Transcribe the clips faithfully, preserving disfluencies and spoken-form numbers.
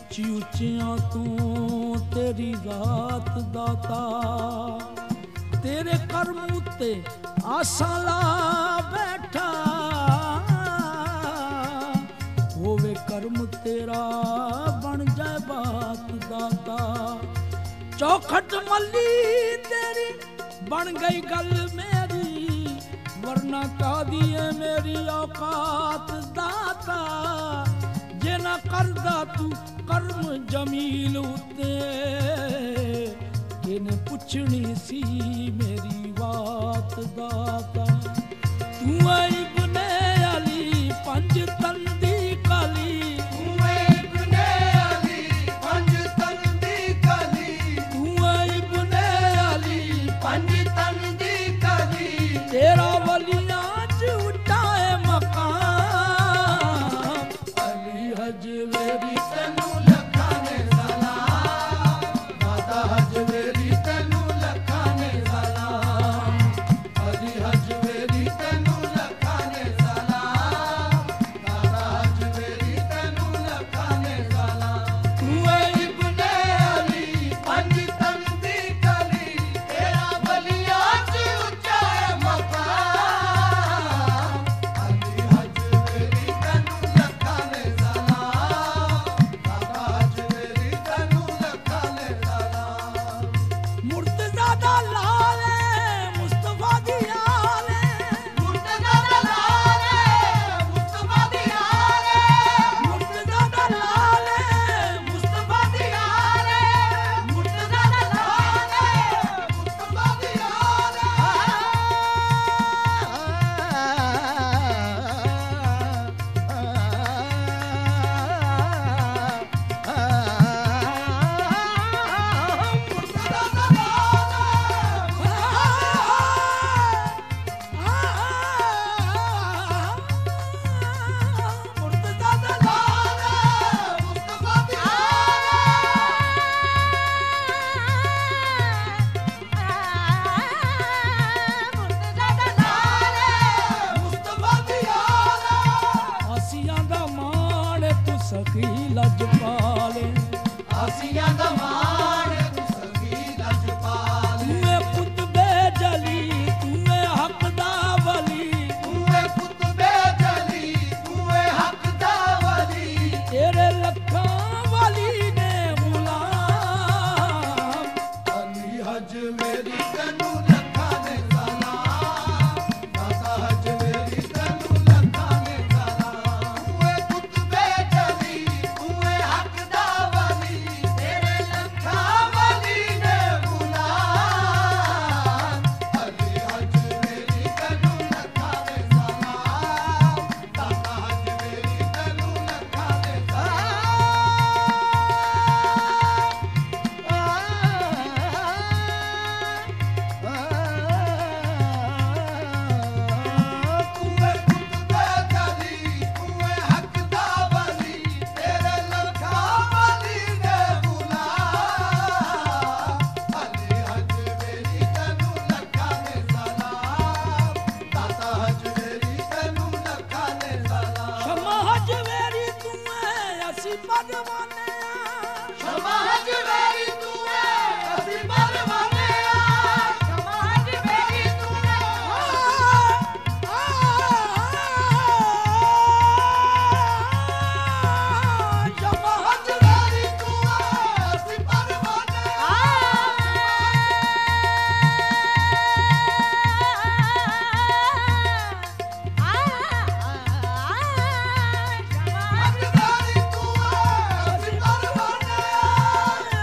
उच्ची उच्चियां तू तेरी रात दाता तेरे कर्म उत्ते आसा ला बैठा होवे कर्म तेरा बन जाए बात दाता चौखट मल्ली तेरी बन गई गल मेरी वरना का दिए मेरी औकात दाता जे ना करदा तू कर्म जमील उते किने पुछनी सी मेरी बात दाता तू इब्ने अली पंज तंदी काली तू इब्ने अली पंज तंदी काली तू इब्ने अली पंज तंदी काली तेरा वलियां च उच्चा है मकाम अली हजवेरी तैनू लखां ने सलाम दाता हजवेरी तैनू लखां ने सलाम अली हजवेरी तैनू लखां ने सलाम दाता हजवेरी तैनू लखां ने सलाम तू इब्ने अली पंज तंदी कली तेरा वलियां च उच्चा है मकाम अली हजवेरी तैनू लखां ने सलाम दाता हजवेरी तैनू लखां ने सलाम मुर्तज़ा दा लाल मुस्तफा दी आल मुर्तज़ा दा लाल मुस्तफा दी आल मुर्तज़ा दा लाल मुस्तफा दी आल मुर्तज़ा दा लाल मुस्तफा दी आल आसियां दा मान तू सखी लजपाल आसियां दा मान तू सखी लजपाल तूए कुतबे जली तूए हक दा वली तूए कुतबे जली तूए हक दा वली तेरे लखां वली ने गुलाम अली हजवेरी तैनू लखां ने सलाम दाता हजवेरी तैनू लखां ने सलाम तूए कुतबे जली तूए हक दा वली तेरे लखां वली ने गुलाम अली हजवेरी तैनू लखां ने सलाम दाता हजवेरी तैनू लखां ने तूए कुतबे जली तूए हक दा वली तेरे लखां वली ने गुलाम अली हजवेरी तैनू लखां ने सलाम दाता हजवेरी तैनू लखां ने सलाम शमा हजवेरी तूए असी परवाने शमा हजवेरी तूए असी परवाने शमा हजवेरी तूए शमा हजवेरी तूए असी परवाने हजवेरी तूए असी परवाने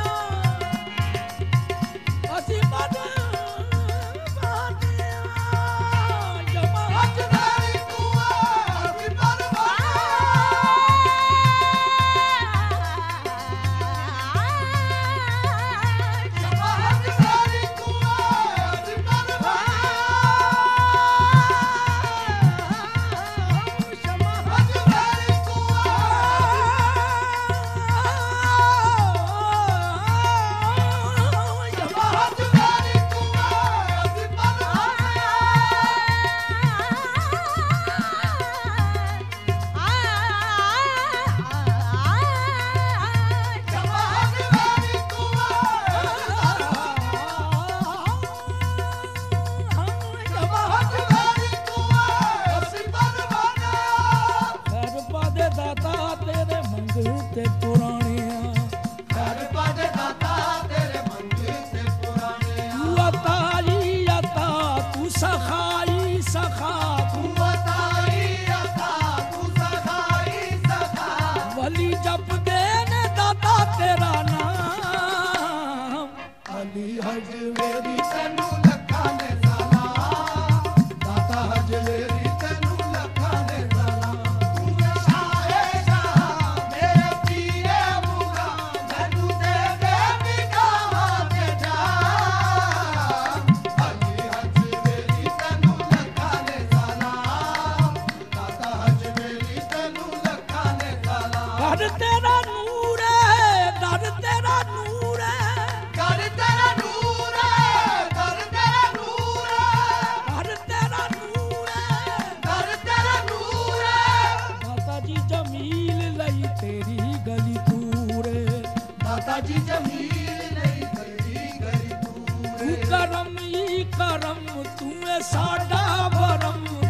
साजी जमील नहीं करदी गरी तू तू करम ही करम तू साडा भरम